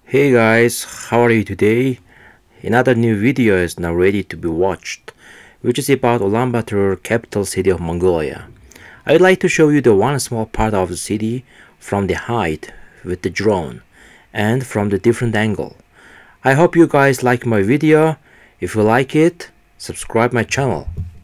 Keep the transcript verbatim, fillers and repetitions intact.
Hey guys, how are you today? Another new video is now ready to be watched, which is about Ulaanbaatar, capital city of Mongolia. I would like to show you the one small part of the city from the height with the drone and from the different angle. I hope you guys like my video. If you like it, subscribe my channel.